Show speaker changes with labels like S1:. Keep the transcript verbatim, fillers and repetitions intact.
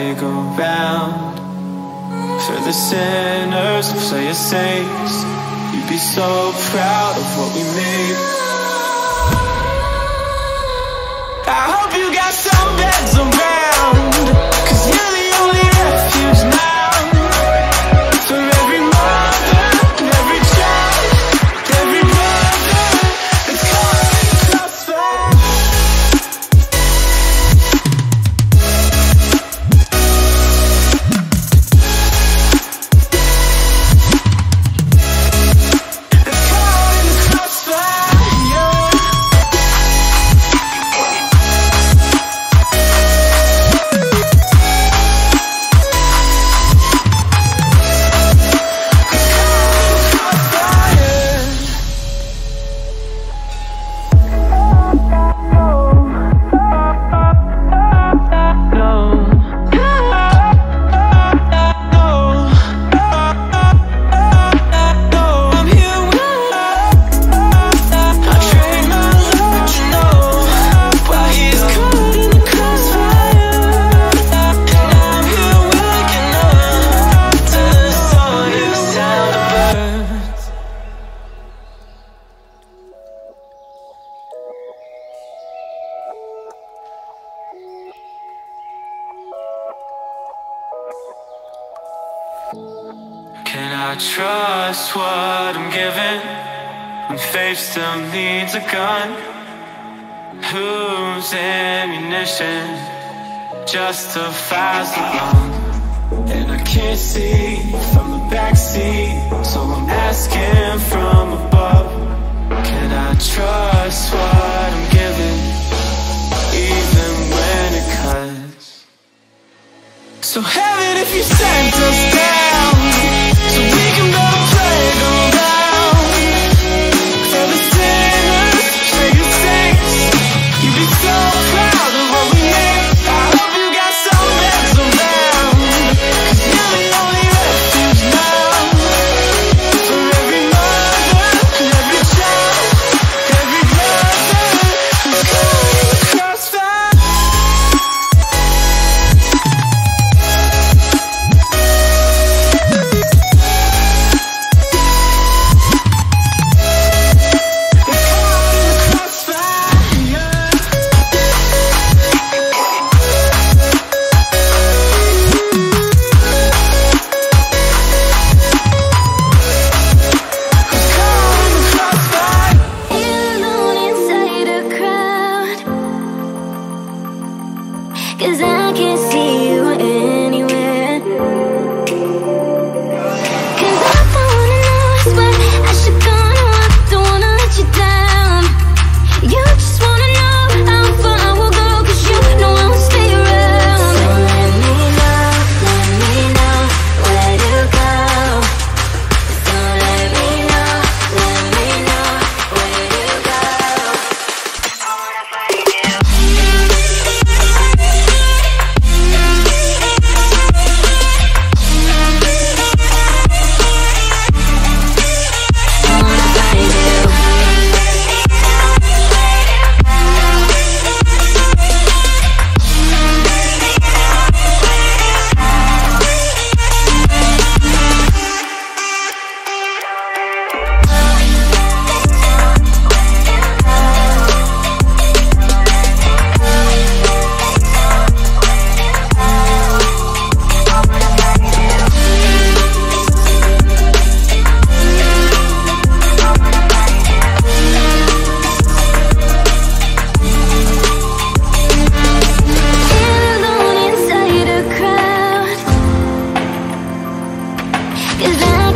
S1: playground for the sinners who play as saints. You'd be so proud of what we made. I hope you got some beds around, 'cause you're the only refuge now for every mother and every child, every brother that's caught in the crossfire. Can I trust what I'm given when faith still needs a gun? Whose ammunition justifies the wrong? And I can't see from the backseat, so I'm asking from above. Can I trust what I'm given, even when it cuts? So heaven, if you sent us down, so we can build a playground for the sinners, for your saints. You'd be so proud of what we made. I hope you got some beds around, 'cause you're the only refuge now for every mother and every child, every brother who's caught in the crossfire. Cause I